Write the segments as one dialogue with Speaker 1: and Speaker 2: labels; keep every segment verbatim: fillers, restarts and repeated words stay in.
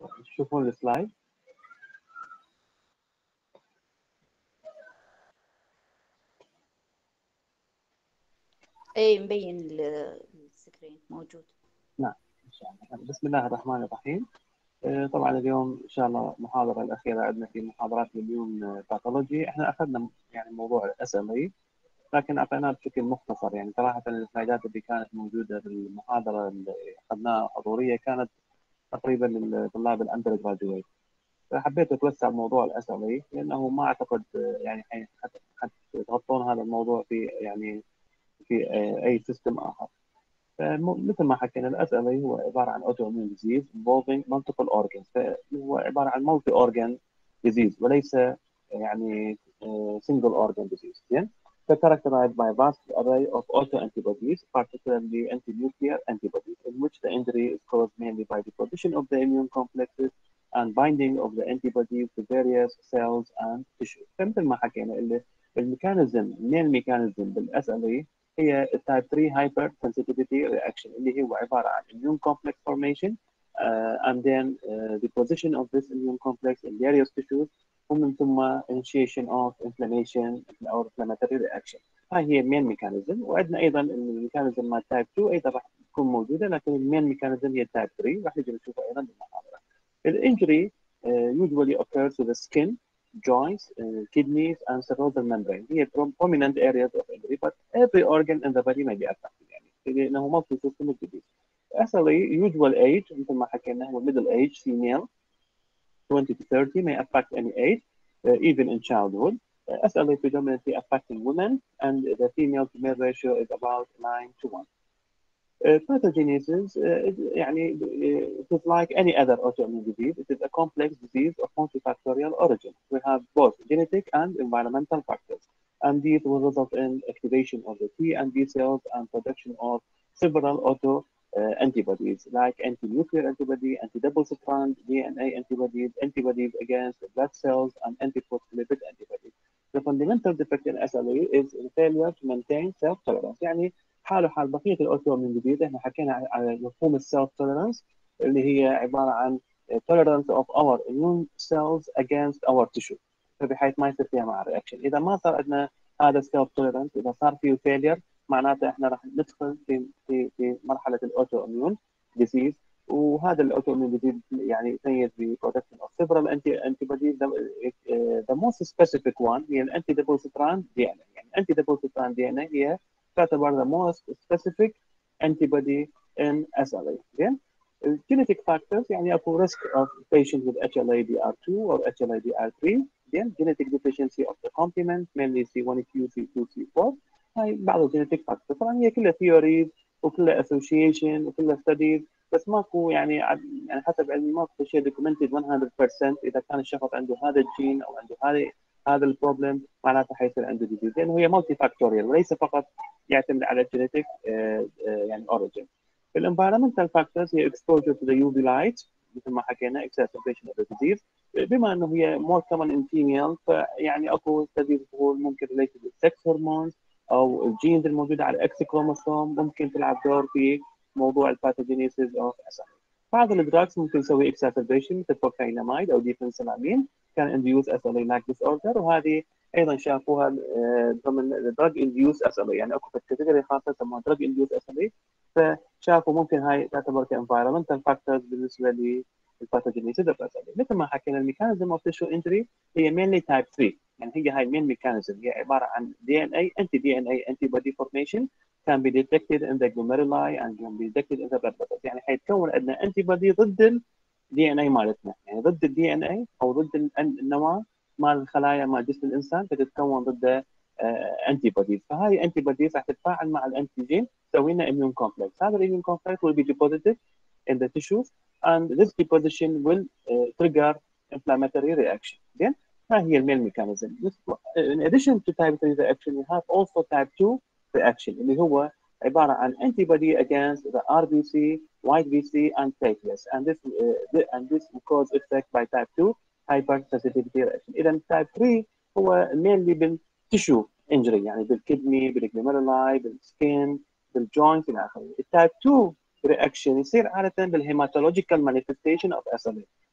Speaker 1: تشوفون السلايد؟
Speaker 2: اي مبين السكرين موجود.
Speaker 1: نعم ان شاء الله. بسم الله الرحمن الرحيم. طبعا اليوم ان شاء الله المحاضره الاخيره عندنا في محاضرات اليوم باثولوجي. احنا اخذنا يعني موضوع الاس ام اي لكن اعطيناه بشكل مختصر، يعني صراحه السلايدات اللي كانت موجوده في المحاضره اللي اخذناها حضوريه كانت تقريبا للطلاب الاندر جراديويت، فحبيت اتوسع موضوع الاس ام اي لانه ما اعتقد يعني حتغطون هذا الموضوع في يعني في اي سيستم اخر. مثل ما حكينا الاس ام اي هو عباره عن اوتو اميون ديزيز involving multiple organs، فهو عباره عن مالتي اورجان ديزيز وليس يعني single organ disease. زين characterized by vast array of autoantibodies, particularly anti-nuclear antibodies, in which the injury is caused mainly by deposition of the immune complexes and binding of the antibodies to various cells and tissues. فمثل ما حكينا الميكانيزم من الميكانيزم بالاس ام اي هي التايب ثري hyper sensitivity reaction اللي هو عباره عن immune complex formation uh, and then uh, deposition of this immune complex in various tissues ومن ثم initiation of inflammation or inflammatory reaction. هاي هي المين ميكانيزم. وعندنا ايضا الميكانيزم مال تايب تو ايضا راح تكون موجوده، لكن المين ميكانيزم هي تايب ثري راح نجي نشوفها ايضا بالمحاضره. الانجري uh, usually occurs to the skin, joints, uh, kidneys, and cerebral membrane. هي prominent areas of injury, but every organ in the body may be affected. يعني لأنه multi systemic disease. Actually, usual age مثل ما حكينا هو middle age female twenty to thirty may affect any age, uh, even in childhood. Uh, S L A predominantly affecting women, and the female to male ratio is about nine to one. Uh, pathogenesis, uh, يعني, uh, it is like any other autoimmune disease. It is a complex disease of multifactorial origin. We have both genetic and environmental factors, and these will result in activation of the T and B cells and production of several auto uh, antibodies like anti-nuclear antibody, anti-double strand D N A antibodies, antibodies against blood cells, and antiphospholipid antibodies. The fundamental defect in S L A is the failure to maintain self-tolerance. يعني حاله حال بقيه الاوتومين ديزيز. احنا حكينا على مفهوم السيلف توليرنس اللي هي عباره عن tolerance of our immune cells against our tissue، فبحيث ما يصير فيها مع الرياكشن. اذا ما صار عندنا هذا السيلف توليرنس، اذا صار فيه فيلير، معناته احنا راح ندخل في في في مرحله الاوتو اميون ديزيز. وهذا الاوتو اميون ديزيز يعني يتميز ببرودكشن اوف سيفرال انتي انتيبوديز. ذا موست سبيسيفيك وان هي الانتي دبل ستراند دي ان اي. يعني الانتي دبل ستراند دي ان اي هي تعتبر the most specific antibody in S L A. Yeah? Genetic factors يعني اكو risk of patients with H L A D R two or H L A D R three. Yeah? Genetic deficiency of the complement mainly C one Q, C two, C four. هاي بعض الجينيتيك فاكتور. طبعا هي كلها ثيوريز وكلها اسوشيشن وكلها ستديز، بس ماكو يعني يعني حسب علمي ماكو شيء دوكيومنتد مية بالمية اذا كان الشخص عنده هذا الجين او عنده هذا هذا البروبلم معناته حيصير عنده ديزيز، لانه هي مالتي فاكتوريال وليس فقط يعتمد على الجينيتيك يعني اوريجن. الانفايرمنتال فاكتورز هي exposure to the يو في light مثل ما حكينا exacerbation of the disease. بما انه هي more common in female فيعني اكو ستديز تقول ممكن related to sex hormones او الجينز الموجوده على الاكس كروموسوم ممكن تلعب دور في موضوع الباثوجينيسيس اوف اس ام. بعض الدراجز ممكن تسوي exacerbation مثل بروفيناميد او ديفنسلامين كان induce اس ام اي like disorder، وهذه ايضا شافوها ضمن drug induced اس ام اي. يعني اكو كاتيجوري خاصه اسمها drug induced اس ام اي، فشافوا ممكن هاي تعتبر كانفايرمنتال فاكتورز بالنسبه للباثوجينيسيس اوف اس ام اي. مثل ما حكينا الميكانيزم اوف تيشو انجري هي mainly type ثري. يعني هي هاي المين ميكانيزم هي عباره عن دي ان اي انتي دي ان اي antibody formation can be detected in the glomeruli and can be detected in the blood vessels. يعني حيتكون عندنا انتي بودي ضد الدي ان اي مالتنا، يعني ضد الدي ان اي او ضد النواه مال الخلايا مال جسم الانسان فتتكون ضد انتي بوديز. فهاي انتي بوديز راح تتفاعل مع الانتيجين تسوي لنا immune complex. هذا الاميون complex will be deposited in the tissues and this deposition will uh, trigger inflammatory reaction. Then ما هي المين ميكانيزم. In addition to type three reaction we have also type two reaction اللي هو عبارة عن antibody against the R B C, white B C and platelets, and this uh, and this cause effect by type two hypersensitivity reaction. إذا type three هو mainly بالtissue injury يعني بالكدني بالجلوميرولاي بالسكين بالجوينت إلى آخره. التايب two reaction يصير عادة بالهيماتولوجيكال manifestation of S L A.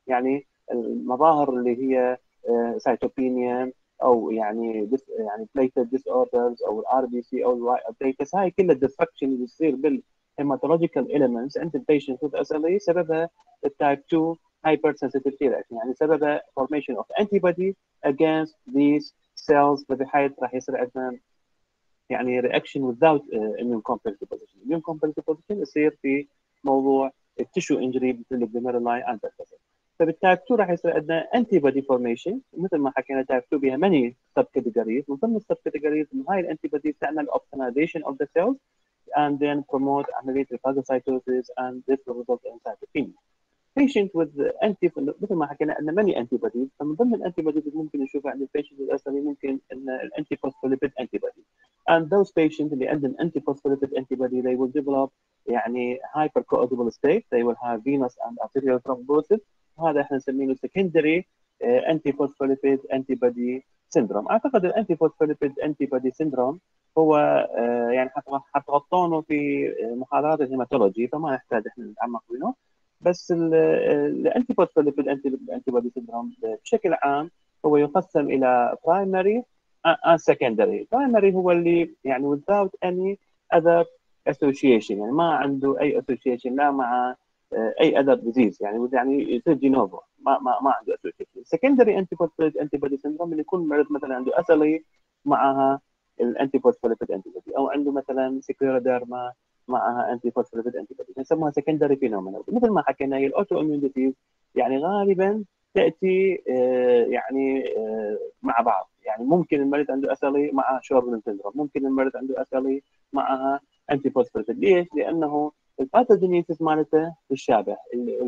Speaker 1: يعني المظاهر اللي هي سايتوبينيا او يعني ديس يعني بليتد ديس اوردرز او الار بي سي او الواي بليتس، هاي كلها الديستركشن اللي بتصير بالهيماتولوجيكال اليمنتس عند البيشنت with اس ال اي سببها التايب تو hypersensitivity reaction، يعني سببها formation of antibody against these cells، بحيث راح يصير عندنا يعني reaction without uh, immune complex deposition. immune complex deposition يصير في موضوع التشو انجري مثل الجلوميرولاي and pertussis. فبالتايب تو راح يصير عندنا antibody formation، مثل ما حكينا تايب تو بها many subcategories، من ضمن السبكاتيجوريز انه هاي الانتيبودي تعمل opsonization of the cells and then promote عمليه phagocytosis and this will result in cytopenia. patient with anti مثل ما حكينا ان many antibodies، فمن ضمن الانتي بوديز ممكن نشوفها عند البيشنت الاساسي ممكن ان الانتي فوسفوليبيد انتي بودي. and those patients اللي عندهم anti phospholipid antibody they will develop يعني hypercoagulable state, they will have venous and arterial thrombosis، وهذا احنا نسميه secondary uh, anti phospholipid antibody syndrome. اعتقد الانتي فوسفوليبيد antibody syndrome هو uh, يعني حتغطونه في محاضرات الهيماتولوجي فما نحتاج احنا نتعمق منه، بس الانتي فوسفوليبيد انتي بودي سيندروم بشكل عام هو يقسم الى برايمري and secondary. primary هو اللي يعني without any other association، يعني ما عنده اي association لا مع اي other disease، يعني يعني يصير دي نوفو ما ما ما عنده association. secondary antiphospholipid antibody syndrome اللي يكون مريض مثلا عنده اسلي معها الانتي فوسفوليبيد antibody، او عنده مثلا سكليروديرما معها انتي فوسفوليبيد انتيبودي، نسموها سكندري فينومينا. مثل ما حكينا هي الاوتو اميون ديزيز يعني غالبا تاتي يعني مع بعض، يعني ممكن المريض عنده اسلي معها شوربن سيندروم، ممكن المريض عنده اسلي معها انتي فوسفوليبيد. ليش؟ لانه الباثوجينيسيس مالته تشابه،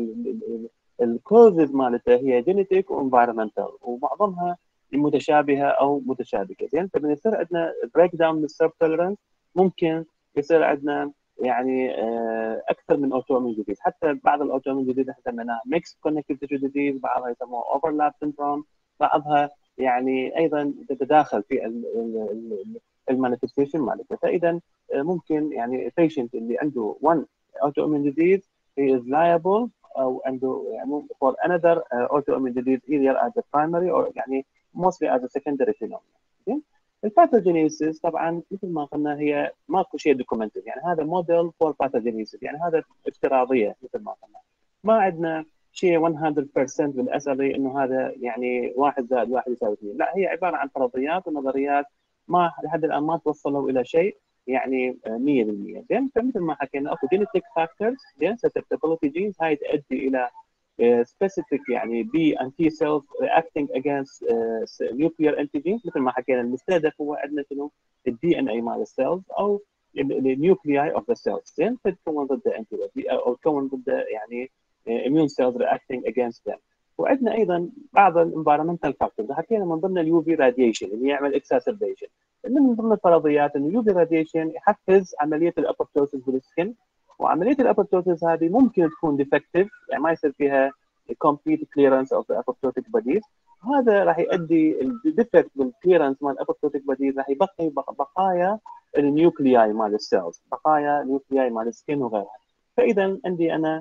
Speaker 1: الكوزز مالته هي جينيتيك وانفايرمنتال ومعظمها متشابهه او متشابكه. زين فبنصير عندنا بريك داون للسيرف توليرنس، ممكن يصير عندنا يعني اكثر من اوتومين ديزيز. حتى بعض الاوتومين ديزيز احنا سميناها ميكس كونكتيف تيشو ديزيز، بعضها يسموها اوفرلاب سيندروم، بعضها يعني ايضا تتداخل في المانيفستيشن مالتها. فاذا ممكن يعني البيشنت اللي عنده one autoimmune disease he is liable او عنده يعني for another autoimmune disease either as a primary or يعني mostly as a secondary phenomenon. الباثوجينيسيس طبعا مثل ما قلنا هي ماكو شيء دوكيومنتد، يعني هذا موديل فور باثوجينيسيس، يعني هذا افتراضيه مثل ما قلنا، ما عندنا شيء مية بالمية بالاسئله انه هذا يعني واحد زائد واحد يساوي اثنين، لا هي عباره عن فرضيات ونظريات ما لحد الان ما توصلوا الى شيء يعني مية بالمية. زين فمثل ما حكينا اكو جينيتيك فاكتورز، زين susceptibility genes، هاي تؤدي الى specific يعني B and T cells reacting against uh, nuclear antigens. مثل ما حكينا المستهدف هو عندنا شنو؟ الدي ان اي مال السيلز او النيوكلياي اوف ذا سيلز، زين فتكون ضد انتي بودي او تكون ضد يعني immune cells reacting against them. وعندنا ايضا بعض الانفيرمنتال فاكتورز، حكينا من ضمن اليو في راديشن اللي يعمل اكساسربيشن. من ضمن الفرضيات انه اليو في راديشن يحفز عمليه الابوبتوسيس بالسكن، وعمليه الابوبتوسيس هذه ممكن تكون ديفكتيف، يعني ما يصير فيها complete clearance of the apoptotic bodies. هذا راح يؤدي الديفكت بالكليرنس مال الابوبتوتيك بوديز، راح يبقي بقايا النيوكلياي مال السيلز، بقايا نيوكلياي مال السكين وغيرها. فاذا عندي انا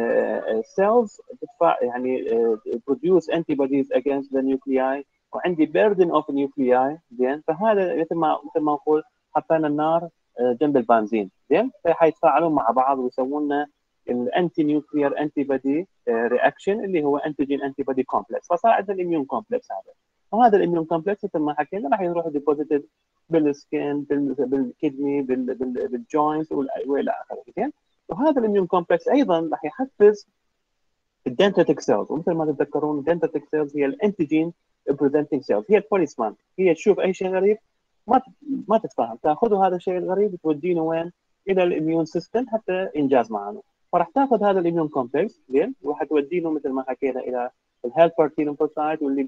Speaker 1: سيلز تدفع يعني produce antibodies against the nuclei، وعندي burden of nuclei، زين فهذا مثل ما مثل ما نقول حطينا النار جنب البنزين، زين فحيتفاعلون مع بعض ويسوون لنا الانتي نيوكليير انتي بودي رياكشن اللي هو انتيجين انتي بودي كومبلكس، فصار عندنا الاميون كومبلكس هذا. وهذا الاميون كومبلكس مثل ما حكينا راح يروح ديبوزيتد بالسكين بالكدني بالجوينت والى اخره. زين وهذا الاميون كومبلكس ايضا راح يحفز الدنتاتيك سيلز، ومثل ما تتذكرون الدنتاتيك سيلز هي الانتيجين بريزنتنج سيلز، هي البوليسمان، هي تشوف اي شيء غريب ما ما تتفاهم، تاخذوا هذا الشيء الغريب تودينه وين؟ الى الاميون سيستم حتى انجاز معنا. فراح تاخذ هذا الاميون كومبلكس، زين وراح تودينه مثل ما حكينا الى الهيلبر تي ليمفوسايت، واللي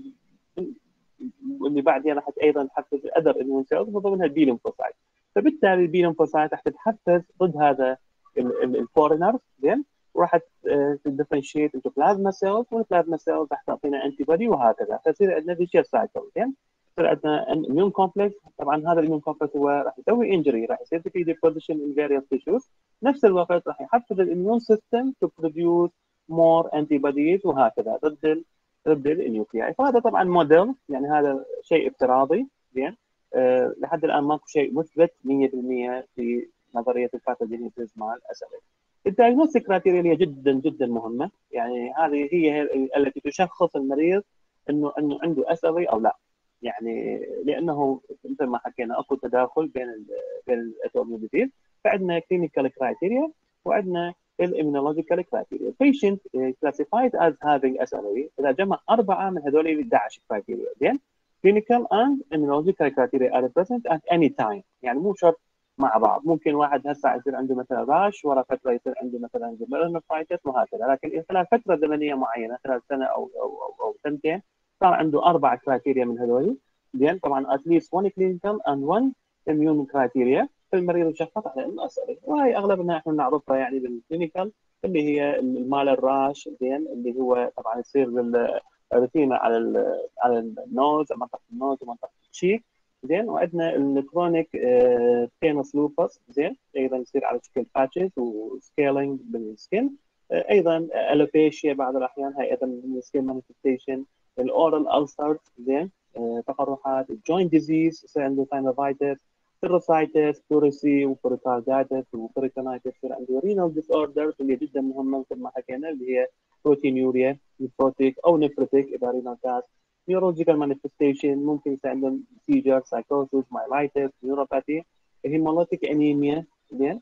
Speaker 1: واللي بعدين راح ايضا تحفز اذر اميون سيلز من ضمنها البي ليمفوسايت. فبالتالي البي ليمفوسايت راح تتحفز ضد هذا الفورينر، زين وراح تدفرنشيت انتو بلازما سيلز، والبلازما سيلز راح تعطينا انتي بودي وهكذا، فيصير عندنا فيشير سايكل. زين يصير عندنا اميون كومبلكس، طبعا هذا الاميون كومبلكس هو راح يسوي انجري، راح يصير في ديبوزيشن ان فاريوس تيشوز، نفس الوقت راح يحفز الاميون سيستم تو بروديوس more antibodies وهكذا ضد ال ضد النيوكلياي. فهذا طبعا موديل، يعني هذا شيء افتراضي. زين. أه لحد الان ماكو شيء مثبت مية بالمية في نظريه الباثوجينيسيس مع الاسئله. الدايجنوستيك كرايتيريا هي جدا جدا مهمه، يعني هذه هي التي تشخص المريض انه انه عنده اسئله او لا. يعني لانه مثل ما حكينا اكو تداخل بين ال بين الاوتوميون. فعندنا كلينيكال كرايتيريا وعندنا الاميونولوجيكال كرايتيريا. patient classified as having اس ال اي اذا جمع اربعه من هذول ال احد عشر كرايتيريا. زين. clinical and immunological criteria are present at any time، يعني مو شرط مع بعض. ممكن واحد هسه يصير عنده مثلا راش، ورا فتره يصير عنده مثلا جلوميرولوفايتس وهكذا، لكن خلال فتره زمنيه معينه خلال سنه او او او, أو سنتين صار عنده اربع كرايتيريا من هذول. زين. طبعا at least one clinical and one immune criteria. فالمريض يشخص على انه اسئله، وهي اغلبنا احنا نعرفها يعني بالكلينيكال، اللي هي المال الراش. زين. اللي هو طبعا يصير بالروتين على ال على النوز، منطقه النوز ومنطقه الشيك. زين. وعندنا الكرونيك تينس لوبس. زين. ايضا يصير على شكل باتشز وسكيلينج بالسكن. ايضا الوبيشيا بعض الاحيان، هي ايضا من السكين مانيفستيشن. الاورال السر. زين. تقرحات. الجوينت ديزيز يصير عنده ساينوفايتس، سيروسايتس، بوريسي وبوريكاردايتس وبوريتونايتس. يصير عنده رينال ديس اوردرز اللي جدا مهمه مثل ما حكينا، اللي هي بروتينيوريا، نيفروتيك او نفرتيك اذا رينال كاس. نيورولوجيكال مانيفستيشن ممكن يصير عندهم سيجر، سايكوسيس، مايلايتس، نيوروباثي، هيموليتيك انيميا. زين.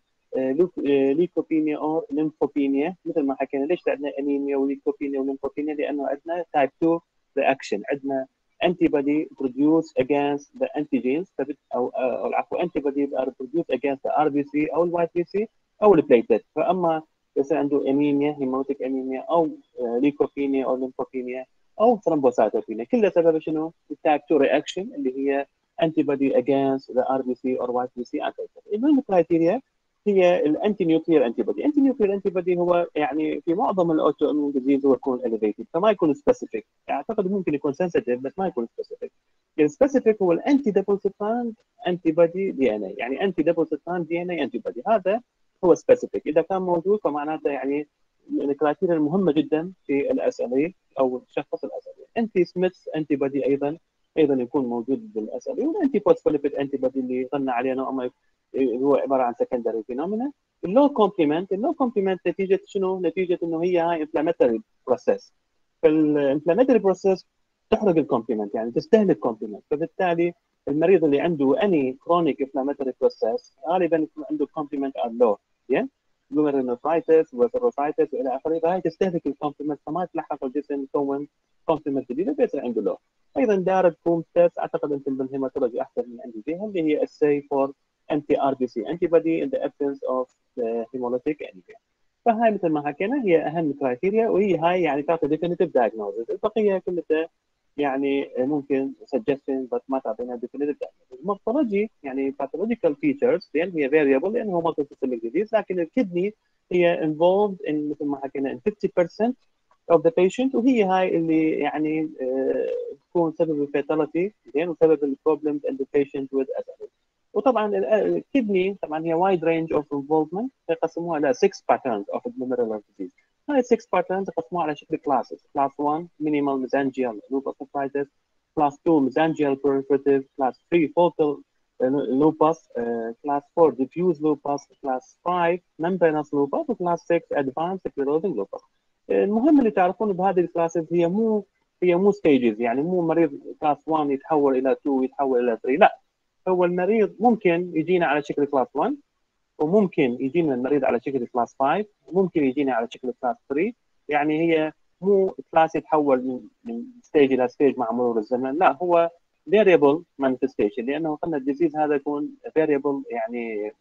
Speaker 1: ليكوبينيا او ليمفوبينيا. مثل ما حكينا ليش عندنا انيميا وليكوبينيا وليمفوبينيا؟ لانه عندنا تايب اثنين رياكشن. عندنا antibody produced against the antigens او او العفو antibodies are produced against the ار بي سي او الواي بي سي او البليتلت. فاما يصير عنده انيميا، هيموتيك انيميا او ليكوبينيا او ليمفوبينيا او ثرومبوسايتوبينيا، كلها سبب شنو؟ التايب اثنين رياكشن اللي هي antibody against the ار بي سي or واي بي سي antigen. المهم كرايتيريا هي الانتي نيوكليير انتي بودي. انتي نيوكليير انتي بودي هو يعني في معظم الاوتو اميون ديزيز هو يكون اليفيتد، فما يكون سبيسيفيك. اعتقد ممكن يكون سنسيتيف بس ما يكون سبيسيفيك. السبيسيفيك هو الانتي ديبوزيتاند انتي بودي دي ان اي، يعني انتي ديبوزيتاند دي ان اي انتي بودي، هذا هو سبيسيفيك. اذا كان موجود فمعناته يعني الكرايتيريا المهمه جدا في الاس ال اي او تشخص الاس ال اي. انتي سميث انتي بودي ايضا ايضا يكون موجود بالاس ال اي، والانتي فوسفوليبيد انتي بودي اللي قلنا عليه نوع ما هو عباره عن سكندري فينومينا. اللو كومبلمنت، اللو كومبلمنت نتيجه شنو؟ نتيجه انه هي هاي انفلاماتوري بروسيس. فالانفلاماتوري بروسيس تحرق الكومبلمنت، يعني تستهلك كومبلمنت. فبالتالي المريض اللي عنده اني كرونيك انفلاماتوري بروسيس غالبا يكون عنده كومبلمنت ار لو. زين. جلوميرولوفايتس وثروفايتس والى اخره، فهي تستهلك الكومبلمنت فما تلحق الجسم يكون كومبلمنت جديده فيصير عنده لو. ايضا دارت بوم تيست، اعتقد انتم بالهيماتولوجي احسن من عندي فيها، اللي هي السي فور anti ار بي سي antibody in the absence of the hemolytic anemia. فهاي مثل ما حكينا هي اهم كرايتيريا، وهي هاي يعني تعطي definitive diagnosis. البقيه كلها يعني ممكن suggestion بس ما تعطينا definitive diagnosis. المورفولوجي يعني pathological features لان هي variable لانه multiple systemic disease، لكن الكدني هي involved in مثل ما حكينا in fifty percent of the patient، وهي هاي اللي يعني تكون سبب الفيتاليتي. زين. وسبب البروبلمز in the patient with اس ال اي. وطبعا الكدني طبعا هي وايد رينج اوف انفولفمنت، يقسموها الى six patterns of glomerular disease. هاي six patterns يقسموها على شكل classes. class one minimal mesangial lupus nephritis، class two mesangial proliferative، class three focal lupus، uh, class four diffuse lupus، class five membranous lupus، وclass six advanced sclerosing lupus. المهم اللي تعرفون بهذه الكلاسز هي مو هي مو ستيجز، يعني مو مريض كلاس واحد يتحول الى اثنين يتحول الى ثلاثة، لا، هو المريض ممكن يجينا على شكل كلاس واحد، وممكن يجينا المريض على شكل كلاس خمسة، وممكن يجينا على شكل كلاس ثلاثة. يعني هي مو كلاس يتحول من من ستيج الى ستيج مع مرور الزمن، لا، هو variable manifestation، لانه قلنا الديزيز هذا يكون variable يعني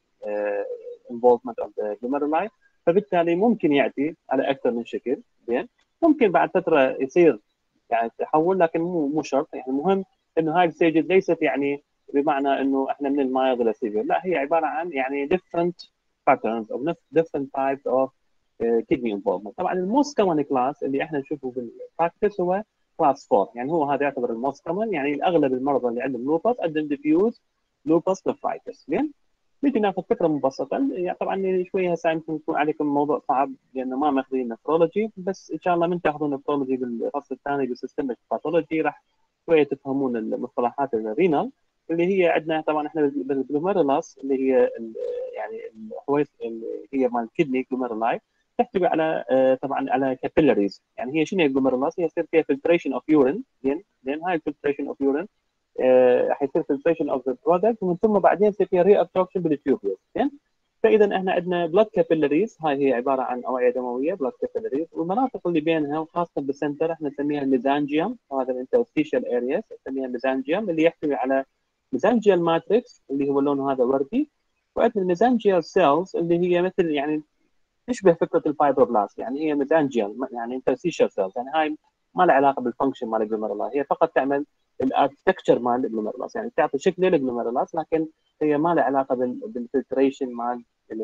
Speaker 1: uh, involvement of the glomeruli، فبالتالي ممكن ياتي على اكثر من شكل. زين. ممكن بعد فتره يصير يعني تحول، لكن مو مو شرط. يعني المهم انه هاي الستيجز ليست يعني بمعنى انه احنا من المايلد الى سيفير، لا، هي عباره عن يعني different patterns او different types of uh, kidney involvement. طبعا الموست كومن كلاس اللي احنا نشوفه بالبراكتس هو كلاس أربعة، يعني هو هذا يعتبر الموست كومن. يعني اغلب المرضى اللي عندهم لوبس عندهم diffuse lupus nephritis. زين. نيجي ناخذ فكره مبسطه. يعني طبعا شويه هسه يمكن يكون عليكم الموضوع صعب لانه ما ماخذين نفرولوجي، بس ان شاء الله من تاخذون نفرولوجي بالفصل الثاني بسيستمك باثولوجي راح شويه تفهمون المصطلحات الرينال اللي هي عندنا. طبعا احنا بالجلوميرولاس اللي هي ال- يعني الحويص اللي هي مال الكدني جلوميرولاي تحتوي على آه، طبعا على كابيلاريز. يعني هي شنو هي الجلوميرولاس؟ هي يصير فيها فلتريشن اوف يورين، لان لان هاي الفلتريشن اوف يورين راح يصير فلتريشن اوف ذا برودكت، ومن ثم بعدين يصير فيها ري ابسوربشن بالتيوبيوس. زين، فاذا احنا عندنا بلاد كابيلاريز، هاي هي عباره عن اوعيه دمويه بلاد كابيلاريز، والمناطق اللي بينها وخاصه بالسنتر احنا نسميها الميزانجيوم، وهذا الانترستيشال ارياس نسميها الميزانجيوم اللي يحتوي على ميزانجيال ماتريكس اللي هو لونه هذا وردي، وعندنا الميزانجيال سيلز اللي هي مثل يعني تشبه فكره الفايبروبلاست. يعني هي ميزانجيال يعني انترستيشال سيلز، يعني هاي ما لها علاقه بالفانكشن مال الجلوميرولاس، هي فقط تعمل الاركتكتشر مال الجلوميرولاس، يعني تعطي شكل للجلوميرولاس، لكن هي ما لها علاقه بالفلتريشن مال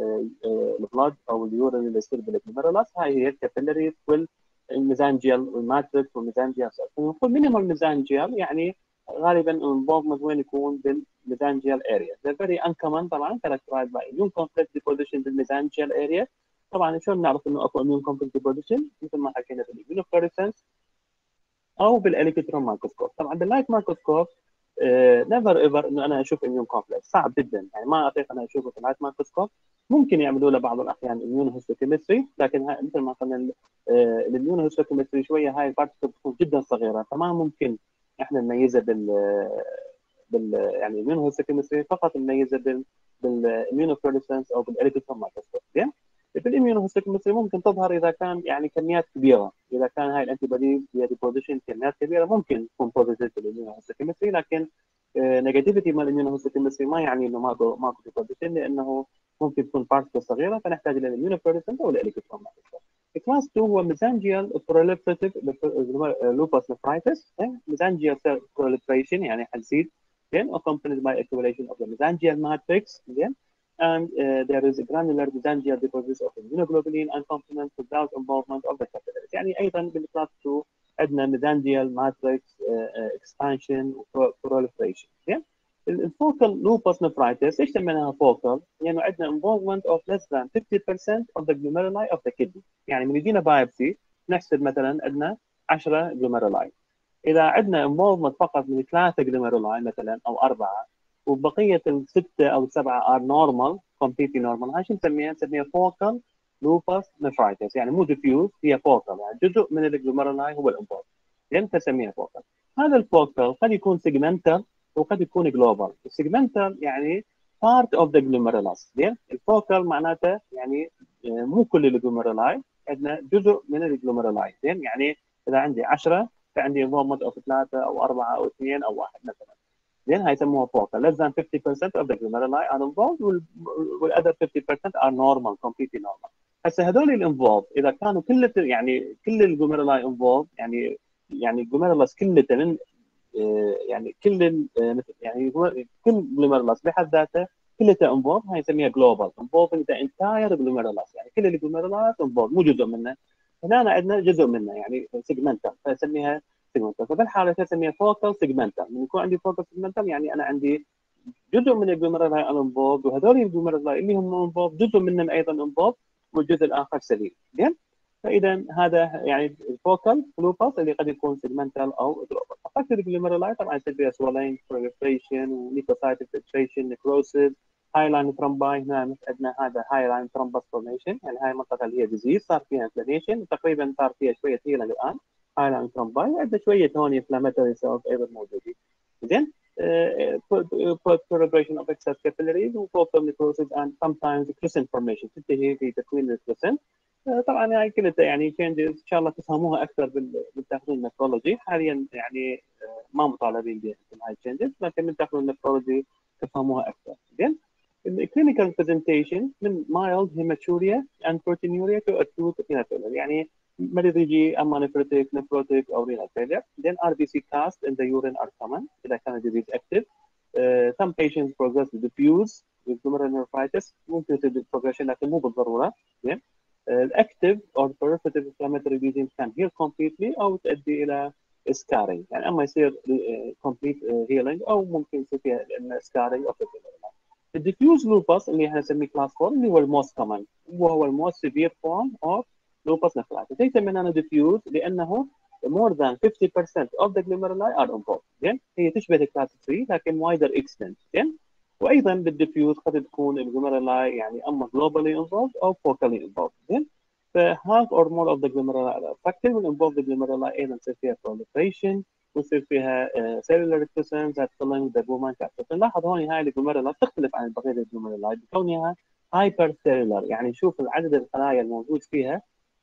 Speaker 1: البلاد او اليورين اللي يصير بالجلوميرولاس. هاي هي الكابيلاريز والميزانجيال والماتريكس والميزانجيال سيلز. نقول مينيمال ميزانجيال يعني غالبا الانفولفمنت وين يكون بالميزانجيال اريا. They're very uncommon طبعا characterized by immune complex deposition بالميزانجيال اريا. طبعا شلون نعرف انه اكو اميون كومبلكس ديبوزيشن؟ مثل ما حكينا بالاميونوفلوريسنس او بالالكترون مايكروسكوب. طبعا باللايت مايكروسكوب نيفر ايفر انه انا اشوف اميون كومبلكس، صعب جدا، يعني ما اطيق انا اشوفه في اللايت مايكروسكوب. ممكن يعملوا له بعض الاحيان اميون هيستوكيمستري، لكن هاي مثل ما قلنا الاميون هيستوكيمستري شويه هاي البارتكل بتكون جدا صغيره، فما ممكن احنا نميزها بال بال يعني الاميون هيستوكيمستري، فقط نميزها بال بالاميونوفلوريسنس او بالالكترون مايكروسكوب. زين، بالاميونوهيستوكيمستري ممكن تظهر اذا كان يعني كميات كبيره، اذا كان هاي الانتي بوديز هي ديبوزيشن كميات كبيره ممكن تكون بوزيتيف بالاميونوهيستوكيمستري، لكن نيجاتيفيتي مال الاميونوهيستوكيمستري ما يعني انه ماكو ماكو ديبوزيشن، لانه ممكن تكون بارتكل صغيره فنحتاج الى الاميونوفلوريسنس او الالكترون مايكروسكوب. كلاس اثنين هو ميزانجيال بروليفريتيف لوباس نفرايتس. ميزانجيال بروليفريشن يعني حتزيد then accompanied by accumulation of the mesangial matrix, then and uh, there is a granular mesangial deposits of immunoglobulin and complement without involvement of the capillaries. يعني ايضا بالكلاس اثنين عندنا mesangial matrix uh, uh, expansion و proliferation. yeah? الفوكال lupus nephritis ليش سميناها فوكال؟ لانه يعني عندنا involvement of less than fifty percent of the glomeruli of the kidney. يعني من يدينا بايبسي نحسب مثلا عندنا عشرة glomeruli، اذا عندنا انفولفمنت فقط من ثلاثه جلوميرولاي مثلا او اربعه، وبقيه السته او السبعه ار نورمال كومبليتلي نورمال، هاي شو نسميها؟ نسميها فوكال لوباس نفرايتس. يعني مو ديفيوز، هي فوكال، يعني جزء من الجلوميرولاي هو الانفولف، يعني تسميها فوكال. هذا الفوكال قد يكون سيجمنتال وقد يكون جلوبال. السيجمنتال يعني part of the glomerulus. زين، الفوكال معناته يعني مو كل الجلوميرولاي، عندنا جزء من الجلوميرولاي. زين، يعني اذا عندي عشرة فعندي انفولمنت او ثلاثه او اربعه او اثنين او واحد مثلا، زين، هاي يسموها فوكال. less than fifty percent of the glomeruli are involved والother fifty percent are normal completely normal. هسه هذول الانفولد اذا كانوا كل يعني كل الجلوميرولاي انفولد، يعني يعني الجلوميرولس كلته من يعني كل يعني كل جلوميرولس بحد ذاته كلها انفولد، هاي نسميها جلوبال انفولدنج ذا انتاير جلوميرولس، يعني كل الجلوميرولات انفولد مو جزء منه. هنا عندنا جزء منه يعني سيجمنتال فنسميها سيجمنتال. ففي الحاله تسميها فوكال سيجمنتال. من يكون عندي فوكال سيجمنتال يعني انا عندي جزء من الجلوميرولاي انفولد، وهذول الجلوميرولاي اللي هم انفولد جزء منهم ايضا انفولد والجزء الاخر سليم. زين، فاذا هذا يعني الفوكال لوباس اللي قد يكون سيجمنتال او جلوبال. افكت الجلوميرولاي طبعا يصير فيها سوالين بروليفريشن ونيكوسايت انفلتريشن نكروسيس هايلاين ترومباي. هنا عندنا هذا هايلاين ترومبس فورميشن، يعني هاي المنطقه اللي هي ديزيز صار فيها انفلاميشن تقريبا صار فيها شويه هيلينج الان هايلاين ترومباي، وعندنا شويه هون انفلاماتوري سيلز ايضا موجودين. زين، proliferation of excess capillaries وفوكال necrosis and sometimes crescent formation تنتهي في تكوين الكريسنت. طبعا هاي كلها يعني changes ان شاء الله تفهموها اكثر بالتاخذون النفرولوجي. حاليا يعني ما مطالبين بهاي التشينجز، لكن من تاخذون النفرولوجي تفهموها اكثر. زين، الكلينيكال برزنتيشن من mild hematuria and proteinuria to acute renal failure، يعني مريض يجي اما نفروتيك نفروتيك او renal failure. then R B C cast in the urine are common اذا كان disease active. Uh, some patients progress with diffuse with glomerulonephritis، ممكن تصير progression لكن مو بالضروره. زين، الاكتف او proliferative inflammatory lesions can heal completely او تؤدي الى scarring، يعني اما يصير complete healing او ممكن يصير فيها scarring of the glomeruli. الديفيوز لوبس اللي احنا نسميه كلاس أربعة اللي هو الموست كومن وهو الموست سيفير فورم اوف لوبس نفرايتس. ليس من انا ديفيوز لانه more than fifty percent of the glomeruli are involved. زين هي تشبه الكلاس ثلاثة لكن wider extent. زين وايضا بالديفيوز قد تكون الجلوميرولاي يعني اما globally involved او focally involved. زين ف half or more of the glomeruli are affected when involved the glomeruli ايضا تصير فيها proliferation ويصير فيها cellular recurrence that filling the Bowman capsule. فنلاحظ هون هاي الجلوميرولا تختلف عن بقيه الجلوميرولاي بكونها هايبر سيلولر، يعني شوف العدد الخلايا الموجود فيها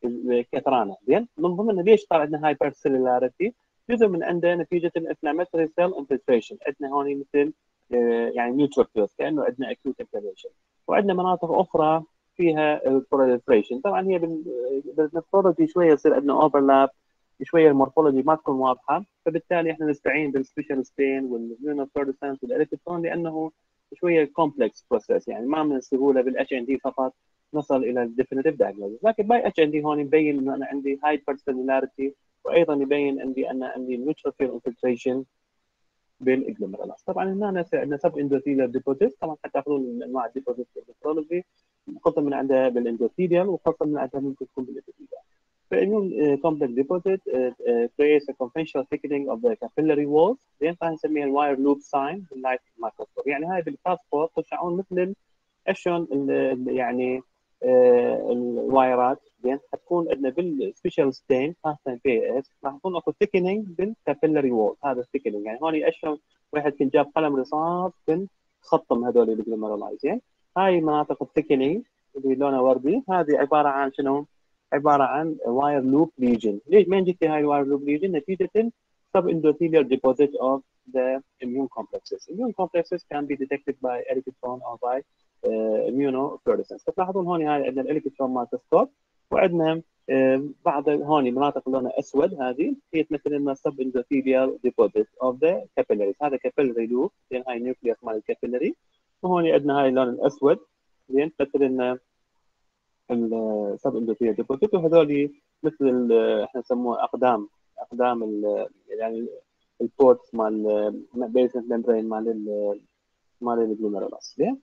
Speaker 1: كثرانه. زين من ضمنها ليش صار عندنا هايبر سيلولاريتي؟ جزء من عنده نتيجه الانفلاماتوري سيل انفلتريشن، عندنا هون مثل يعني نيوتروفيلز كانه عندنا اكيوت انفلاميشن، وعندنا مناطق اخرى فيها بروليفريشن. طبعا هي بالنفرولوجي شويه يصير عندنا اوفرلاب، شويه المورفولوجي ما تكون واضحه، فبالتالي احنا نستعين بالسبيشال ستين والميونوفلورسنس والالكترون لانه شويه كومبلكس بروسيس، يعني ما من السهوله بالاتش ان دي فقط نصل الى الديفينيتيف دايجنوستس. لكن باي اتش ان دي هون يبين انه انا عندي هايبر سيلولاريتي، وايضا يبين عندي ان عندي نيوتروفيل انفلتريشن بالجلوميرولاس. طبعا هنا عندنا سب اندوثيليال ديبوزيت، طبعا حتاخذون من انواع الديبوزيت بالباثولوجي، خاصه من عندها بالاندوثيليال وخاصه من عندها ممكن تكون بالابيثيليال. The immune uh, complex deposit uh, uh, creates a conventional thickening of the capillary walls. زين فهنسميها الواير لوب ساين باللايت مايكروسكوب. يعني هاي بالكلاس أربعة تشعرون مثل اشون يعني آه الوايرات. زين حتكون عندنا بالسبيشال ستين خاصه بي اس راح يكون اكو ثيكنينج بالكابيلاري وول. هذا الثيكنينج يعني هون اشون واحد كان جاب قلم رصاص كان خطم هذول الجلوميرولاي. زين هاي مناطق الثيكنينج اللي لونها وردي هذه عباره عن شنو؟ عباره عن واير لوب ليجن. ليش مين جت هاي الواير لوب ليجن؟ نتيجه sub endothelial deposit of the immune complexes. Immune complexes can be detected by electron or by uh, immunofluorescence. فتلاحظون هون هاي عندنا الالكترون مايكروسكوب، وعندنا uh, بعض هون مناطق لونها اسود هذه هي تمثل لنا sub endothelial deposit of the capillaries. هذا capillary loop، زين هاي النيوكليوس مال الكابيلاري، وهون عندنا هاي اللون الاسود زين تمثل لنا السب اندوثيليال ديبوزيت، وهذول مثل احنا نسموها اقدام اقدام ال يعني البورتس مال بيسمنت ممبرين مال مال الجلوميرولاس. زين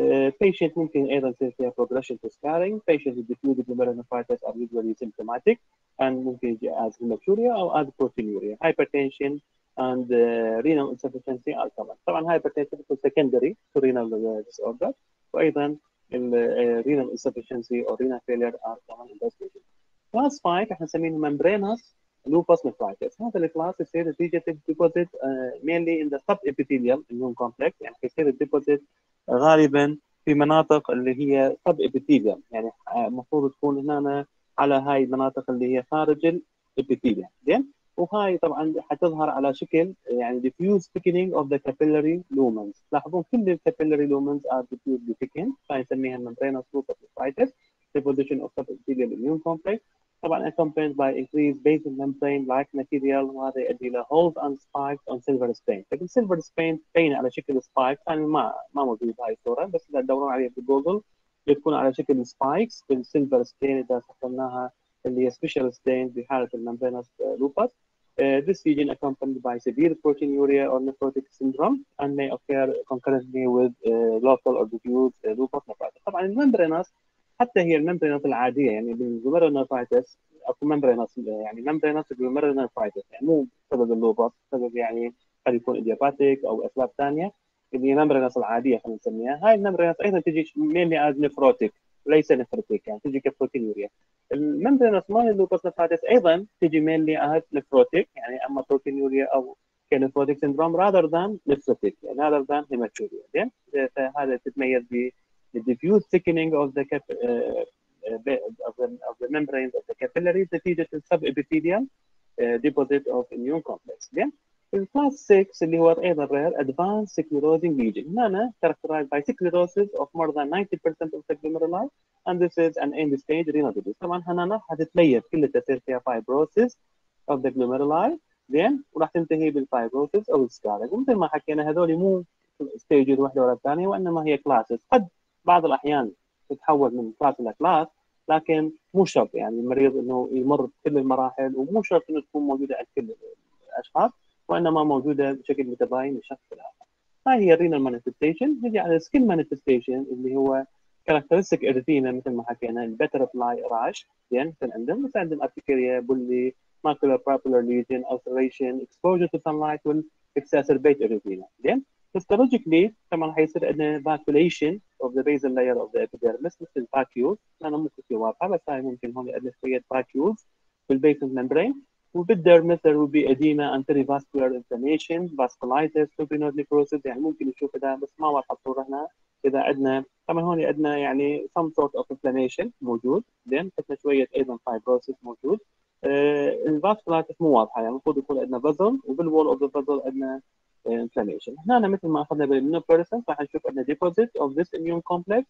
Speaker 1: بيشنت ممكن ايضا يصير فيها progression to scarring. Patients with diffuse glomerulonephritis are usually symptomatic and ممكن يجي as hematuria او as proteinuria. Hypertension and uh, renal insufficiency are common. طبعا hypertension is secondary to renal disorder، وايضا renal insufficiency or renal failure are common in those patients. Class five احنا نسميه membranous lupus nephritis. هذا الكلاس يصير نتيجة الديبوزيت uh, mainly in the subepithelial immune complex، يعني يصير الديبوزيت غالبا في مناطق اللي هي subepithelial، يعني المفروض تكون هنا على هاي المناطق اللي هي خارج الابيثيليوم. زين وهاي طبعا حتظهر على شكل يعني diffuse thickening of the capillary lumens. تلاحظون كل الكابيلاري lumens are diffusely thickened، فنسميها membranous lupus nephritis deposition of subepithelial immune complex. طبعا accompanied by increased basal membrane like material، وهذا يؤدي الى holes and spikes on silver stain. لكن silver stain تبين على شكل spikes، يعني ما ما موجود بهاي الصوره، بس اذا تدورون عليها في جوجل بتكون على شكل spikes بالسيلفر ستين اذا استخدمناها اللي هي special stain بحاله الممبرينوس lupus. Uh, this region accompanied by severe proteinuria or nephrotic syndrome and may occur concurrently with uh, local or diffuse uh, lupus nephritis. طبعا الممبرينوس حتى هي الممبرينوس العاديه يعني بالجلوميرولونيفرايتس اكو ممبرينوس يعني ممبرينوس جلوميرولونيفرايتس يعني مو بسبب اللوبس، بسبب يعني قد يكون ايديوباثيك او اسباب ثانيه اللي هي ممبرينوس العاديه خلينا نسميها. هاي الممبرينوس ايضا تجي مينلي از نفروتيك وليس نفروتيك، يعني تجي كبروتينوريا. الممبرينوس مال اللوبس نفرايتس ايضا تجي مينلي از نفروتيك، يعني اما بروتينوريا او كنفروتيك سندروم rather than nephrotic يعني rather than hematuria. زين فهذا تتميز ب the diffuse thickening of the cap, uh, uh, of, the, of the membranes of the capillaries نتيجة subepithelial uh, deposit of immune complex. زين الكلاس ستة اللي هو ايضا rare advanced sclerosing lesion. هنا characterized by sclerosis of more than ninety percent of the glomeruli and this is an end stage renal disease. طبعا هنا حتتميز كلها تصير فيها fibrosis of the glomeruli. زين وراح تنتهي بالفايبروسيس او السكارينج. ومثل ما حكينا هذول مو ستيجز واحده ولا الثانيه، وانما هي كلاسز. قد بعض الاحيان تتحول من كلاس الى كلاس، لكن مو شرط يعني المريض انه يمر بكل المراحل، ومو شرط انه تكون موجوده عند كل الاشخاص، وانما موجوده بشكل متباين من شخص لاخر. هاي هي الرينال مانيفستيشن. نجي على السكين مانيفستيشن اللي هو كاركترستيك اريثيما مثل ما حكينا، البترفلاي راش زين مثل عندهم، بس عندهم ارتكاريا، بولي، ماكولار بابولار ليجن، ulceration، exposure to sunlight will exacerbate erythema. زين histologically طبعا حيصير عندنا vacuolation of the basal layer of the epidermis مثل vacuoles، انا مو كثير واضحه بس هاي ممكن هون عندنا شويه vacuoles بالبيسل membrane. وبالديرمس there will be edema and perivascular inflammation, vasculitis, lymphnoid necrosis، يعني ممكن نشوف هذا بس ما واضحه الصوره هنا. اذا عندنا طبعا هون عندنا يعني some sort of inflammation موجود، زين عندنا شويه ايضا fibrosis موجود. الفاسكولايتس مو واضحه، يعني المفروض يكون عندنا فازل وبالوول اوف ذا فازل عندنا انفلاميشن. هنا مثل ما اخذنا بالميونوفلورسنس راح نشوف عندنا ديبوزيت اوف ذيس اميون كومبلكس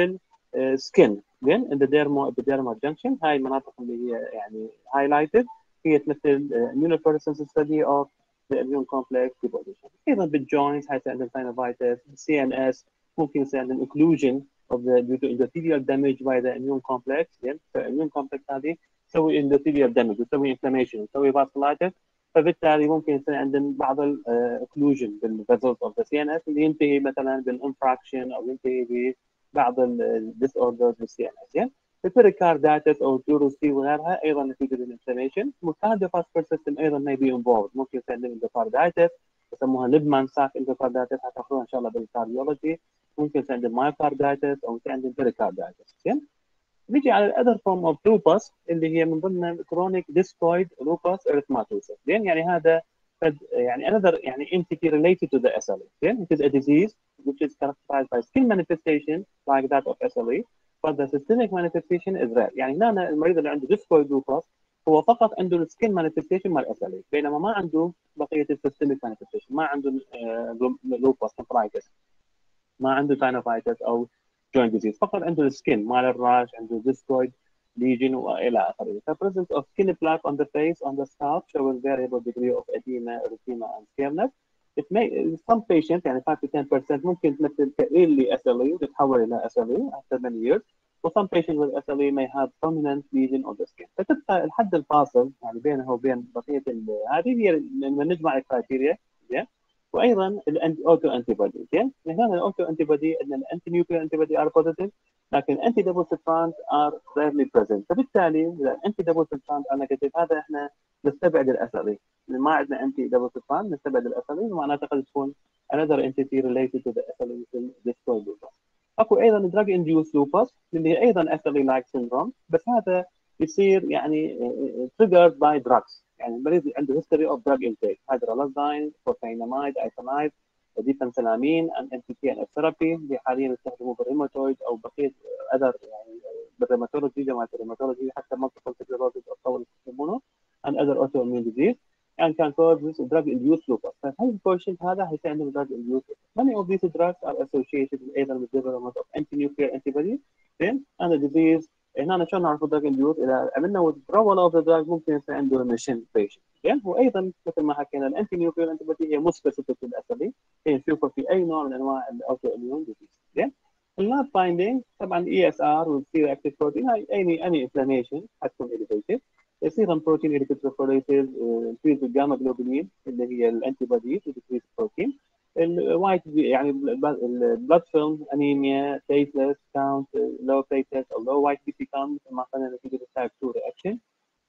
Speaker 1: بالسكن زين ان ذا ديرمو ابيديرمال جنكشن. هاي المناطق اللي هي يعني هايلايتد هي تمثل immunofluorescence study of the immune complex deposition. ايضا بالجوينتس حيصير عندنا ساينوفايتس، سي ان اس ممكن يصير عندنا occlusion of the due to endothelial damage by the immune complex. يعني الاميون كومبلكس هذه تسوي endothelial damage وتسوي inflammation وتسوي vasculitis، فبالتالي ممكن يصير عندنا بعض الاوكلوجن بالفيزلز اوف ذا سي ان اس اللي ينتهي مثلا بالانفراكشن او ينتهي ببعض الديس اوردرز بالسي ان اس. يعني البريكاردايتس او الجوروسي وغيرها ايضا نتيجه للانفلاميشن. والكارديوفاسكولار سيستم ايضا ما يبي انفولد، ممكن يصير عندنا اندوكاردايتس يسموها ليبمان ساك اندوكاردايتس، حتاخذوها ان شاء الله بالكارديولوجي. ممكن يصير عندنا مايوكاردايتس او يصير عندنا بريكاردايتس. زين نيجي على الاذر فورم اوف لوباس اللي هي من ضمن كرونيك ديسكويد لوباس اريثماتوسس. زين يعني هذا يعني another يعني entity related to the S L E. Then it is a disease which is characterized by skin manifestation like that of S L E, but the systemic manifestation is rare. يعني هنا المريض اللي عنده discoid lupus هو فقط عنده السكين مانيفستيشن مال اس ال اي، بينما ما عنده بقيه السيستميك مانيفستيشن، ما عنده لوبس نفرايتس، ما عنده ساينوفايتس او جوينت ديزيز، فقط عنده السكين مال الراش، عنده discoid lesion والى اخره. The presence of skin plaque on the face on the scalp shows variable degree of edema, erythema and scaleness. It may some patients يعني five to ten percent ممكن تمثل early S L E وتتحول الى S L E after many years. و some patients with S L E may have prominent lesion on the skin. فتبقى الحد الفاصل يعني بينه وبين بقيه هذه هي لما نجمع الكرايتيريا. yeah. وايضا الاوتو انتي بودي. زين هنا الاوتو انتي بودي ان الانتي نيوكلير انتي بودي ار بوزيتيف لكن الانتي دبل سلفانت ار ريرلي بريزنت. فبالتالي اذا الانتي دبل سلفانت ار نيجاتيف هذا احنا نستبعد الاس ال اي، ما عندنا انتي دبل سلفانت نستبعد الاس ال اي، معناته قد تكون another entity related to the S L E مثل discoid lupus. اكو ايضا drug induced lupus اللي هي ايضا S L E like syndrome، بس هذا يصير يعني triggered by drugs. يعني المريض عنده history of drug intake hydralazine، procainamide، ايثانايد، ديفنسلامين and ان بي تي ان ثيرابي اللي حاليا يستخدموه بالريماتويد او بقيه اذر يعني بالريماتولوجي، جماعه الريماتولوجي حتى multiple sclerosis او يسمونه and other autoimmune disease and can cause this drug induced lupus. فهذا البورشن هذا هيصير عندهم drug induced. Many of these drugs are associated either with development of anti-nuclear antibodies then and the disease. هنا شلون نعرف الدراج انديوز؟ اذا عملنا withdrawal of the drug ممكن يصير عنده remission patient. زين وايضا مثل ما حكينا الانتي نيوكلير انتي بودي هي مو سبيسيفيك للاس ال اي، هي نشوفها في اي نوع من انواع الاوتو اميون ديزيز. زين اللاب فايندينج طبعا اي اس ار والسي اكتيف بروتين هاي اني اني انفلاميشن حتكون اليفيتد. سيرم بروتين الكتروفوريسيز، انكريز الجاما جلوبولين اللي هي الانتي بوديز وديكريز البروتين. الوايت يعني البلاد فيلم انيميا، بليتلس كاونت لو بليتلس او لو وايت بي سي كاونت مثل ما قلنا نتيجه التايب تو رياكشن.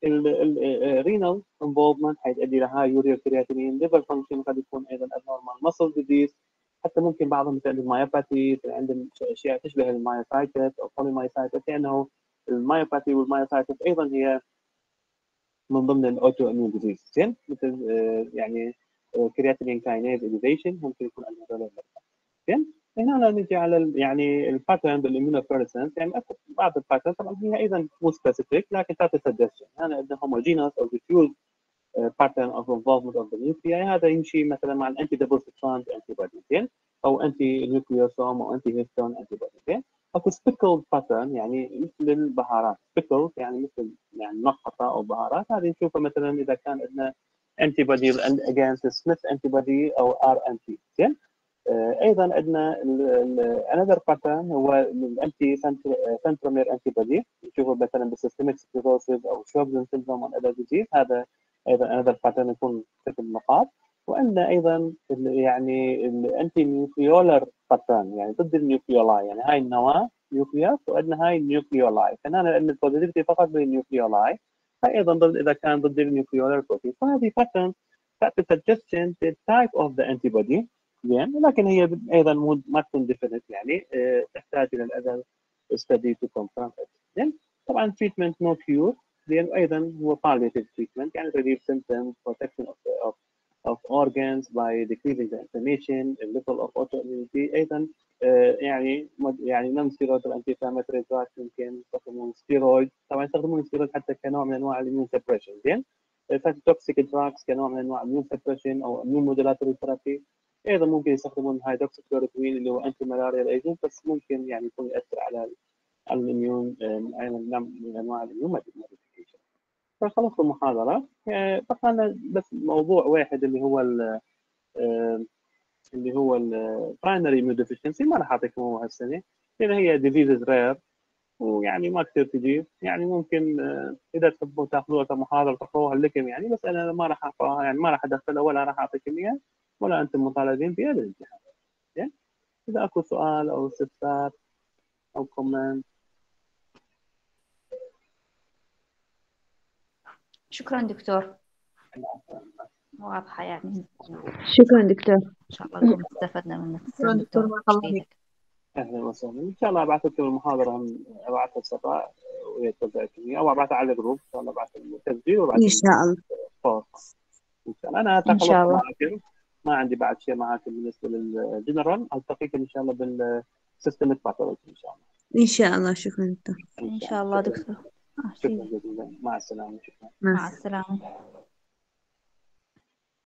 Speaker 1: الرينال انفولفمنت حيؤدي الى هاي يوريا كرياتينين. ليفر فانكشن قد يكون ايضا ابنورمال. ماسل ديزيز حتى ممكن بعضهم يصير عندهم مايوباثي، عندهم اشياء تشبه المايوسايتس او بوليمايسايتس، لانه المايوباثي والمايوسايتس ايضا هي من ضمن الاوتو اميون ديزيز. زين مثل يعني كرياتينين كاينيز اليفيشن ممكن يكون عندنا هذول. زين هنا نجي على يعني الباترن بالاميونوفلورسنس. يعني بعض الباترن طبعا هي ايضا مو سبيسيفيك لكن تعطي سجستشن. هنا عندنا هوموجينوس او ديفيوز pattern of involvement of the nuclei. هذا يمشي مثلا مع الانتي دبل سلفانت انتي بودي زين او انتي نيوكليوسوم او انتي هيستون انتي بودي. زين اكو سبيكل باترن يعني مثل البهارات، سبيكل يعني مثل يعني نقطه او بهارات. هذه نشوفها مثلا اذا كان عندنا انتي بودي against سميث انتي بودي او ار ان تي. زين ايضا عندنا another pattern هو الانتي سنترومير انتي بودي نشوفه مثلا بالسيستميك سكليروسيس او شوبزن سيندروم او اذر ديزيز. هذا ايضا another pattern يكون ست النقاط. وأن أيضا ال- يعني الأنتي نيوكليولر باترن، يعني ضد النيوكليولاي، يعني هاي النواة نيوكليوس وأن هاي النيوكليولاي، فهنا لأن البوزيتيفيتي فقط بالنيوكليولاي، هاي أيضا ضد إذا كان ضد النيوكليولر بروتين، فهذه باترن تعطي suggestion the type of the antibody. زين، لكن هي أيضا مو ما تكون definite، يعني آه، تحتاج إلى الأذر study to confirm it. زين، طبعا treatment no cure، لأنه أيضا هو palliative treatment، يعني relieve symptoms, protection of, of of organs by decreasing the inflammation, a level of autoimmunity. أيضا آه، يعني مد- يعني non steroidal anti inflammatory drugs يمكن يستخدمون ستيرويد، طبعا يستخدمون ستيرويد حتى كنوع من انواع الاميون سبريشن. زين، توكسيك دراجز كنوع من انواع الاميون سبريشن او اميون مودولاتوري ثيرابي. ايضا ممكن يستخدمون هيدروكسيكلوروكوين اللي هو انتي ملاريال ايجنت، بس ممكن يعني يكون ياثر على على الاميون، ايضا نوع من انواع الاميون موديفيكيشن. فخلص المحاضره، آه، بقى لنا بس موضوع واحد اللي هو ال- آه، اللي هو البرايمري اميون ديفيشنسي، ما راح اعطيكم هو هالسنه لان هي ديزيز رير ويعني ما كثير تجي، يعني ممكن آه، اذا تحبوا تاخذوها كمحاضره تقروها لكم يعني، بس انا ما راح اقراها، يعني ما راح ادخلها ولا راح اعطيكم اياها ولا انتم مطالبين بها بالامتحان. زين، اذا اكو سؤال او استفسار او كومنت.
Speaker 2: شكرا دكتور، واضحة يعني،
Speaker 3: شكرا دكتور.
Speaker 2: إن شاء الله نكون استفدنا منك.
Speaker 3: شكرا
Speaker 2: تسلم
Speaker 3: دكتور،
Speaker 2: دكتور،
Speaker 3: بارك الله فيك.
Speaker 2: إيدك.
Speaker 1: اهلا وسهلا، ان شاء الله ابعث لكم المحاضره، هم ابعثها الصباح وهي توزعتني، او ابعثها على الجروب ان شاء الله، ابعث التسجيل وابعث
Speaker 3: إن شاء الله.
Speaker 1: الفاصل ان شاء الله. انا
Speaker 2: إن شاء
Speaker 1: تخلصت
Speaker 2: الله.
Speaker 1: معكم، ما عندي بعد شيء معاكم بالنسبه للجنرال. التقيكم ان شاء الله بالسيستمك باثولوجي ان شاء الله.
Speaker 3: إن شاء الله. شكرا دكتور.
Speaker 2: إن شاء الله
Speaker 1: شكرا
Speaker 2: دكتور.
Speaker 1: شكرا جزيلا، مع السلامه، شكرا.
Speaker 3: مع
Speaker 2: مع
Speaker 3: السلامة.
Speaker 2: السلامة.